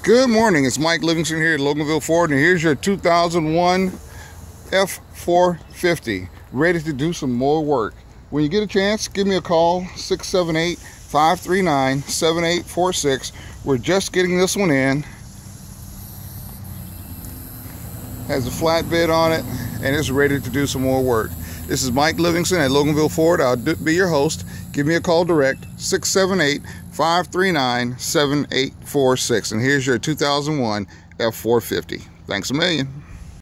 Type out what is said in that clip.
Good morning, it's Mike Livingston here at Loganville Ford, and here's your 2001 F-450, ready to do some more work. When you get a chance, give me a call, 678-539-7846. We're just getting this one in. Has a flatbed on it, and it's ready to do some more work. This is Mike Livingston at Loganville Ford. I'll be your host. Give me a call direct, 678-539-7846. And here's your 2001 F-450. Thanks a million.